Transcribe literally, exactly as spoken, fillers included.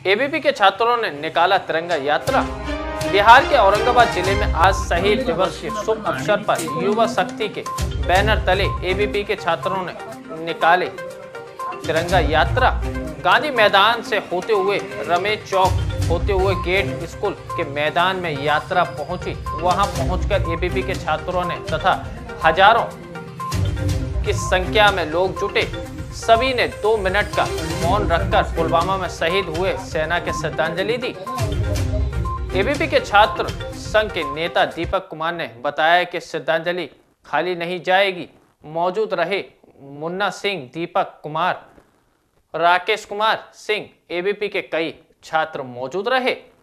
ABP के छात्रों ने निकाला तिरंगा यात्रा। बिहार के औरंगाबाद जिले में आज शहीद दिवस के शुभ अवसर पर युवा शक्ति के बैनर तले एबीपी के छात्रों ने निकाले तिरंगा यात्रा। गांधी मैदान से होते हुए रमेश चौक होते हुए गेट स्कूल के मैदान में यात्रा पहुंची। वहां पहुंचकर एबीपी के छात्रों ने तथा हजारों की संख्या में लोग जुटे, सभी ने दो मिनट का मौन रखकर पुलवामा में शहीद हुए सेना के श्रद्धांजलि दी। एबीपी के छात्र संघ के नेता दीपक कुमार ने बताया कि श्रद्धांजलि खाली नहीं जाएगी। मौजूद रहे मुन्ना सिंह, दीपक कुमार, राकेश कुमार सिंह, एबीपी के कई छात्र मौजूद रहे।